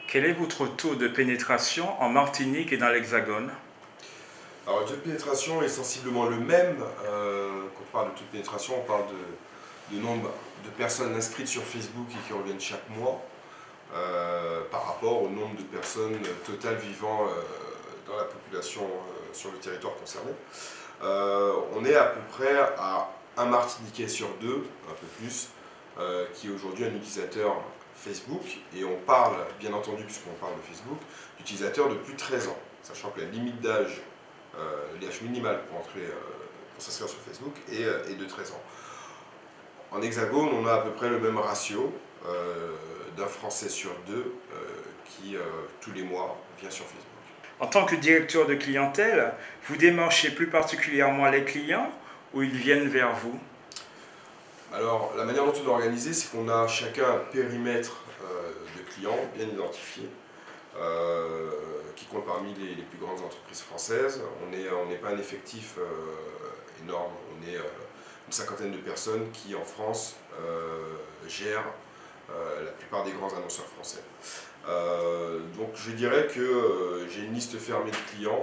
Quel est votre taux de pénétration en Martinique et dans l'Hexagone? Alors, le taux de pénétration est sensiblement le même. Quand on parle de taux de pénétration, on parle de nombre de personnes inscrites sur Facebook et qui reviennent chaque mois par rapport au nombre de personnes totales vivant dans la population sur le territoire concerné. On est à peu près à un Martiniquais sur deux, un peu plus, qui est aujourd'hui un utilisateur Facebook. Et on parle, bien entendu, puisqu'on parle de Facebook, d'utilisateurs de plus de 13 ans, sachant que la limite d'âge, l'âge minimal pour s'inscrire sur Facebook est de 13 ans. En Hexagone, on a à peu près le même ratio d'un Français sur deux qui, tous les mois, vient sur Facebook. En tant que directeur de clientèle, vous démarchez plus particulièrement les clients ou ils viennent vers vous? Alors, la manière dont on est organisé, c'est qu'on a chacun un périmètre de clients bien identifié, qui compte parmi les plus grandes entreprises françaises. On n'est pas un effectif énorme, on est une cinquantaine de personnes qui, en France, gèrent la plupart des grands annonceurs français. Donc je dirais que j'ai une liste fermée de clients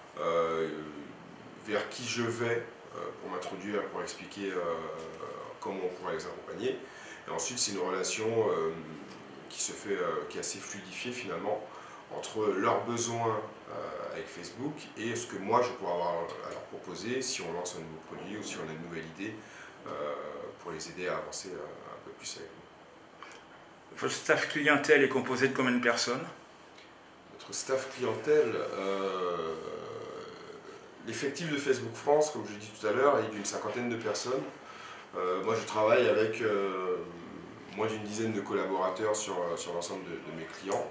vers qui je vais pour m'introduire, pour expliquer comment on pourra les accompagner. Et ensuite, c'est une relation qui est assez fluidifiée finalement entre leurs besoins avec Facebook et ce que moi je pourrais avoir à leur proposer si on lance un nouveau produit ou si on a une nouvelle idée pour les aider à avancer un peu plus avec nous. Votre staff clientèle est composé de combien de personnes? Notre staff clientèle, l'effectif de Facebook France, comme je l'ai dit tout à l'heure, est d'une cinquantaine de personnes. Moi, je travaille avec moins d'une dizaine de collaborateurs sur l'ensemble de mes clients.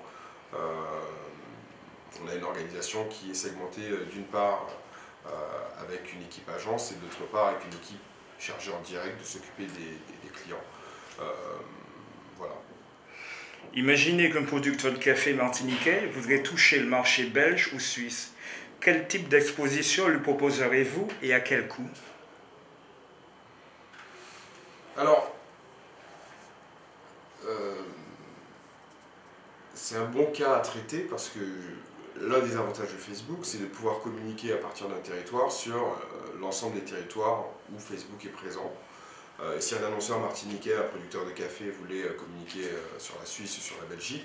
On a une organisation qui est segmentée d'une part avec une équipe agence et d'autre part avec une équipe chargée en direct de s'occuper des clients. Voilà. Imaginez qu'un producteur de café martiniquais voudrait toucher le marché belge ou suisse. Quel type d'exposition lui proposerez-vous et à quel coût? Alors, c'est un bon cas à traiter parce que l'un des avantages de Facebook, c'est de pouvoir communiquer à partir d'un territoire sur l'ensemble des territoires où Facebook est présent. Si un annonceur martiniquais, un producteur de café voulait communiquer sur la Suisse ou sur la Belgique,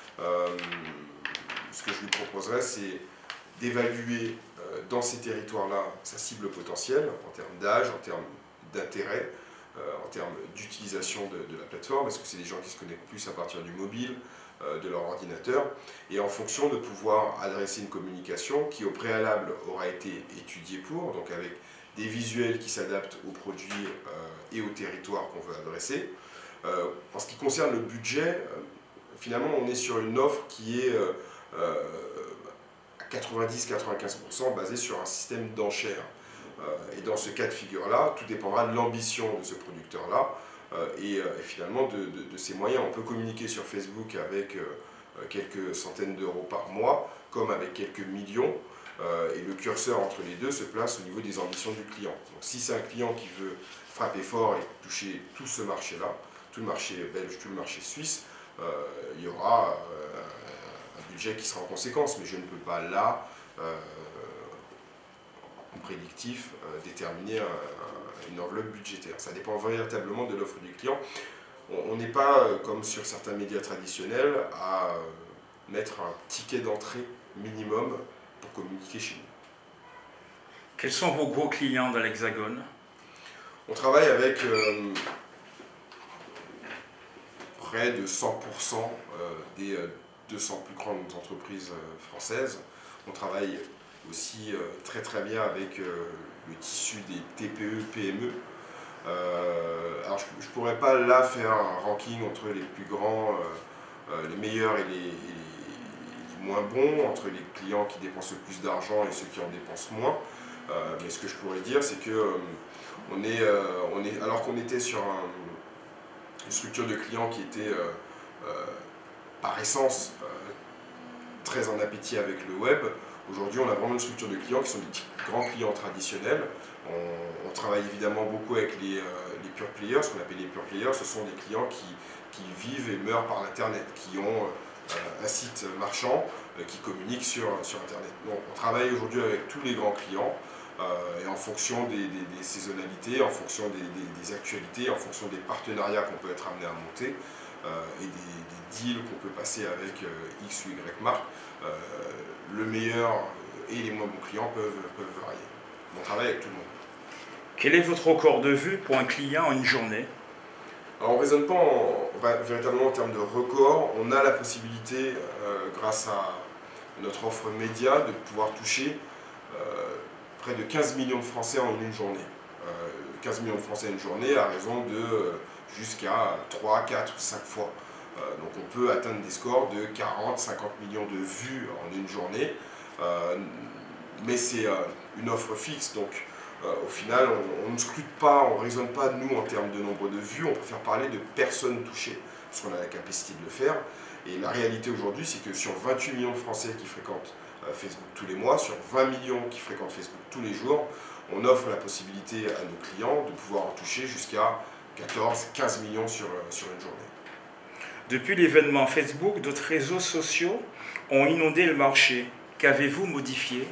ce que je lui proposerais, c'est d'évaluer dans ces territoires-là sa cible potentielle en termes d'âge, en termes d'intérêt, en termes d'utilisation de la plateforme. Est-ce que c'est des gens qui se connectent plus à partir du mobile, de leur ordinateur, et en fonction de pouvoir adresser une communication qui au préalable aura été étudiée donc avec des visuels qui s'adaptent aux produits et au territoire qu'on veut adresser. En ce qui concerne le budget, finalement on est sur une offre qui est à 90-95% basée sur un système d'enchères. Et dans ce cas de figure-là, tout dépendra de l'ambition de ce producteur-là et finalement de ses moyens. On peut communiquer sur Facebook avec quelques centaines d'euros par mois, comme avec quelques millions. Et le curseur entre les deux se place au niveau des ambitions du client. Donc si c'est un client qui veut frapper fort et toucher tout ce marché-là, tout le marché belge, tout le marché suisse, il y aura un budget qui sera en conséquence. Mais je ne peux pas là, en prédictif, déterminer une enveloppe budgétaire. Ça dépend véritablement de l'offre du client. On n'est pas, comme sur certains médias traditionnels, à mettre un ticket d'entrée minimum pour communiquer chez nous. Quels sont vos gros clients dans l'Hexagone? On travaille avec près de 100% des 200 plus grandes entreprises françaises. On travaille aussi très très bien avec le tissu des TPE, PME. Alors je ne pourrais pas là faire un ranking entre les plus grands, les meilleurs et les moins bons, entre les clients qui dépensent le plus d'argent et ceux qui en dépensent moins. Mais ce que je pourrais dire, c'est que alors qu'on était sur une structure de clients qui était par essence très en appétit avec le web, aujourd'hui on a vraiment une structure de clients qui sont des grands clients traditionnels. On travaille évidemment beaucoup avec les pure players. Ce qu'on appelle les pure players, ce sont des clients qui vivent et meurent par l'internet, qui ont un site marchand qui communique sur Internet. Donc, on travaille aujourd'hui avec tous les grands clients et en fonction des saisonnalités, en fonction des actualités, en fonction des partenariats qu'on peut être amené à monter et des deals qu'on peut passer avec X ou Y marque, le meilleur et les moins bons clients peuvent varier. On travaille avec tout le monde. Quel est votre record de vue pour un client en une journée? Alors, on ne raisonne pas véritablement en termes de record. On a la possibilité, grâce à notre offre média, de pouvoir toucher près de 15 millions de Français en une journée. 15 millions de Français en une journée à raison de jusqu'à 3, 4 ou 5 fois. Donc on peut atteindre des scores de 40, 50 millions de vues en une journée. Mais c'est une offre fixe, donc au final on ne scrute pas, on ne raisonne pas nous en termes de nombre de vues, on préfère parler de personnes touchées, parce qu'on a la capacité de le faire. Et la réalité aujourd'hui, c'est que sur 28 millions de Français qui fréquentent Facebook tous les mois, sur 20 millions qui fréquentent Facebook tous les jours, on offre la possibilité à nos clients de pouvoir en toucher jusqu'à 14, 15 millions sur une journée. Depuis l'événement Facebook, d'autres réseaux sociaux ont inondé le marché. Qu'avez-vous modifié?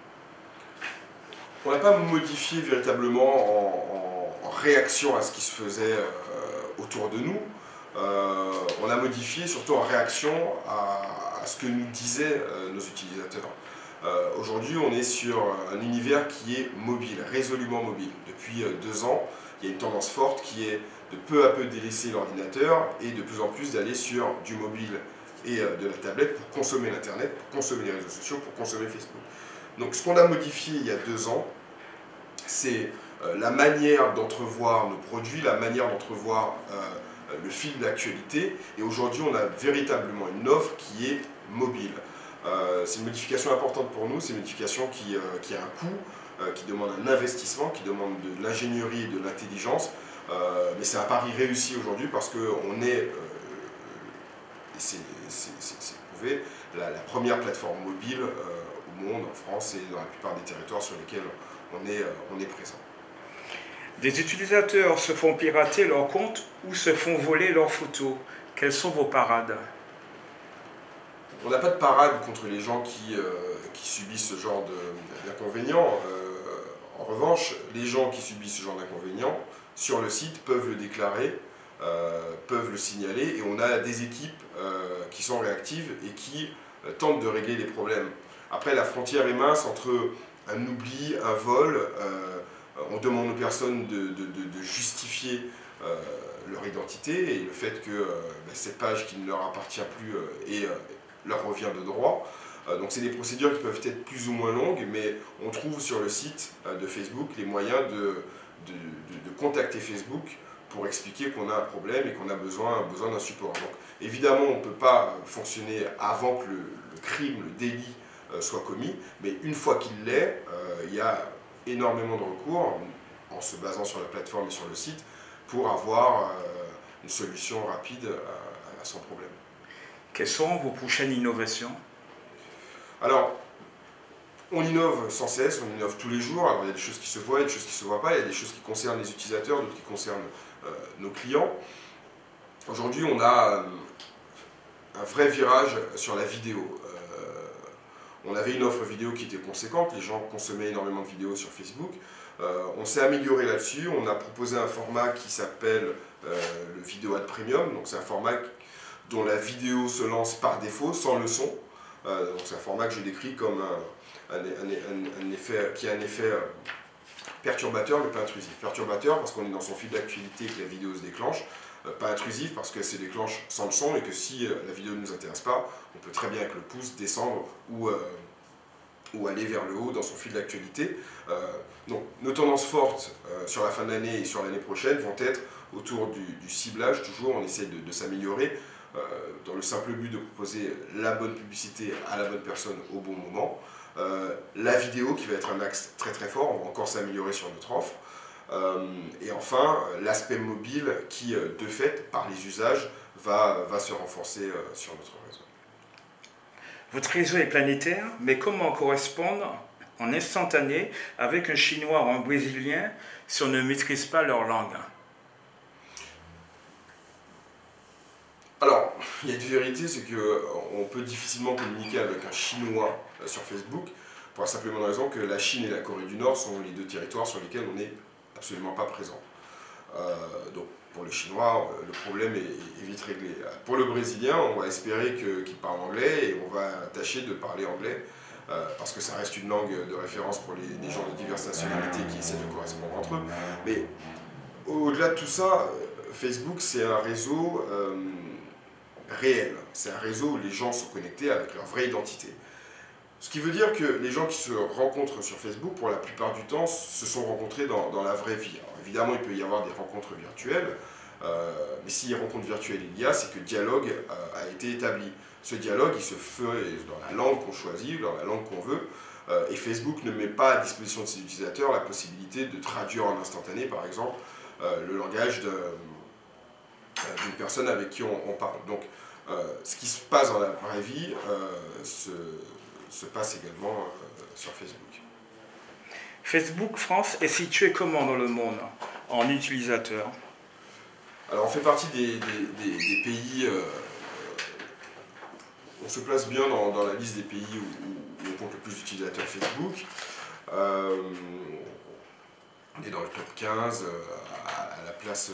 On n'a pas modifié véritablement en réaction à ce qui se faisait autour de nous. On a modifié surtout en réaction à ce que nous disaient nos utilisateurs. Aujourd'hui, on est sur un univers qui est mobile, résolument mobile. Depuis 2 ans, il y a une tendance forte qui est de peu à peu délaisser l'ordinateur et de plus en plus d'aller sur du mobile et de la tablette pour consommer l'Internet, pour consommer les réseaux sociaux, pour consommer Facebook. Donc ce qu'on a modifié il y a 2 ans, c'est la manière d'entrevoir nos produits, la manière d'entrevoir le fil d'actualité. Et aujourd'hui, on a véritablement une offre qui est mobile. C'est une modification importante pour nous, c'est une modification qui a un coût, qui demande un investissement, qui demande de l'ingénierie et de l'intelligence. Mais c'est un pari réussi aujourd'hui parce qu'on est, et c'est prouvé, la première plateforme mobile au monde, en France et dans la plupart des territoires sur lesquels on est présent. Des utilisateurs se font pirater leurs comptes ou se font voler leurs photos. Quelles sont vos parades? On n'a pas de parade contre les gens qui subissent ce genre d'inconvénients. En revanche, les gens qui subissent ce genre d'inconvénients, sur le site, peuvent le déclarer, peuvent le signaler, et on a des équipes qui sont réactives et qui tentent de régler les problèmes. Après, la frontière est mince entre un oubli, un vol. On demande aux personnes de justifier leur identité et le fait que cette page qui ne leur appartient plus leur revient de droit. Donc c'est des procédures qui peuvent être plus ou moins longues, mais on trouve sur le site de Facebook les moyens de contacter Facebook pour expliquer qu'on a un problème et qu'on a besoin d'un support. Donc évidemment, on ne peut pas fonctionner avant que le crime, le délit soit commis, mais une fois qu'il l'est, il y a énormément de recours, en se basant sur la plateforme et sur le site, pour avoir une solution rapide à son problème. Quelles sont vos prochaines innovations? Alors, on innove sans cesse, on innove tous les jours. Alors, il y a des choses qui se voient, il y a des choses qui ne se voient pas, il y a des choses qui concernent les utilisateurs, d'autres qui concernent nos clients. Aujourd'hui, on a un vrai virage sur la vidéo. On avait une offre vidéo qui était conséquente, les gens consommaient énormément de vidéos sur Facebook. On s'est amélioré là-dessus, on a proposé un format qui s'appelle le Video Ad Premium. Donc c'est un format dont la vidéo se lance par défaut, sans le son. Donc c'est un format que je décris comme un effet perturbateur mais pas intrusif. Perturbateur parce qu'on est dans son fil d'actualité et que la vidéo se déclenche. Pas intrusif parce qu'elle se déclenche sans le son et que si la vidéo ne nous intéresse pas, on peut très bien avec le pouce descendre ou aller vers le haut dans son fil d'actualité. Donc nos tendances fortes sur la fin de l'année et sur l'année prochaine vont être autour du ciblage. Toujours on essaie de s'améliorer dans le simple but de proposer la bonne publicité à la bonne personne au bon moment. La vidéo qui va être un axe très très fort, on va encore s'améliorer sur notre offre. Et enfin, l'aspect mobile qui, de fait, par les usages, va se renforcer sur notre réseau. Votre réseau est planétaire, mais comment correspondre en instantané avec un Chinois ou un Brésilien si on ne maîtrise pas leur langue? Alors, Il y a une vérité, c'est qu'on peut difficilement communiquer avec un Chinois sur Facebook, pour la simple et bonne raison que la Chine et la Corée du Nord sont les deux territoires sur lesquels on n'est absolument pas présent. Donc pour le Chinois, le problème est vite réglé. Pour le Brésilien, on va espérer qu'il parle anglais et on va tâcher de parler anglais, parce que ça reste une langue de référence pour les gens de diverses nationalités qui essaient de correspondre entre eux. Mais au-delà de tout ça, Facebook, c'est un réseau réel. C'est un réseau où les gens sont connectés avec leur vraie identité. Ce qui veut dire que les gens qui se rencontrent sur Facebook, pour la plupart du temps, se sont rencontrés dans la vraie vie. Alors, évidemment, il peut y avoir des rencontres virtuelles, mais s'il y a rencontres virtuelles il y a, c'est que le dialogue a été établi. Ce dialogue, il se fait dans la langue qu'on choisit, dans la langue qu'on veut, et Facebook ne met pas à disposition de ses utilisateurs la possibilité de traduire en instantané, par exemple, le langage d'une personne avec qui on parle. Donc, ce qui se passe dans la vraie vie se passe également sur Facebook. Facebook France est situé comment dans le monde en utilisateurs? Alors on fait partie des pays, on se place bien dans la liste des pays où on compte le plus d'utilisateurs Facebook. On est dans le top 15 à la place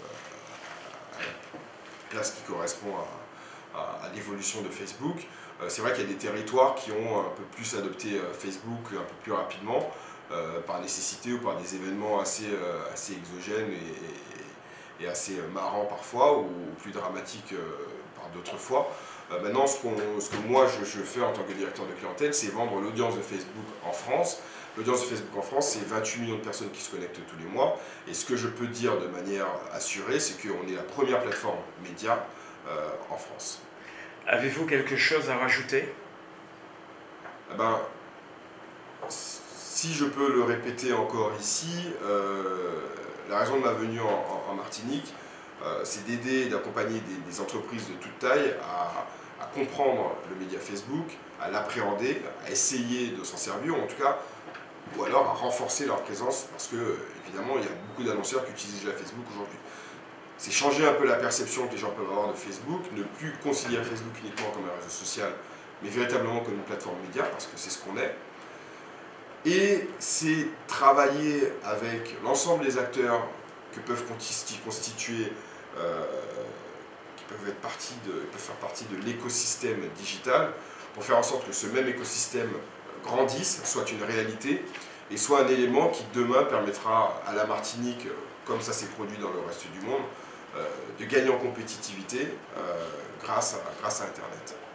qui correspond à l'évolution de Facebook. C'est vrai qu'il y a des territoires qui ont un peu plus adopté Facebook un peu plus rapidement, par nécessité ou par des événements assez exogènes et assez marrants parfois, ou plus dramatiques par d'autres fois. Maintenant, ce que moi je fais en tant que directeur de clientèle, c'est vendre l'audience de Facebook en France. L'audience de Facebook en France, c'est 28 millions de personnes qui se connectent tous les mois. Et ce que je peux dire de manière assurée, c'est qu'on est la première plateforme média en France. Avez-vous quelque chose à rajouter? Eh ben, si je peux le répéter encore ici, la raison de ma venue en Martinique, c'est d'aider et d'accompagner des entreprises de toute taille à comprendre le média Facebook, à l'appréhender, à essayer de s'en servir, ou en tout cas, ou alors à renforcer leur présence, parce que, évidemment, il y a beaucoup d'annonceurs qui utilisent déjà Facebook aujourd'hui. C'est changer un peu la perception que les gens peuvent avoir de Facebook, ne plus considérer Facebook uniquement comme un réseau social, mais véritablement comme une plateforme média, parce que c'est ce qu'on est. Et c'est travailler avec l'ensemble des acteurs que peuvent constituer, qui peuvent faire partie de l'écosystème digital, pour faire en sorte que ce même écosystème grandisse, soit une réalité, et soit un élément qui demain permettra à la Martinique, comme ça s'est produit dans le reste du monde, de gagner en compétitivité grâce à Internet.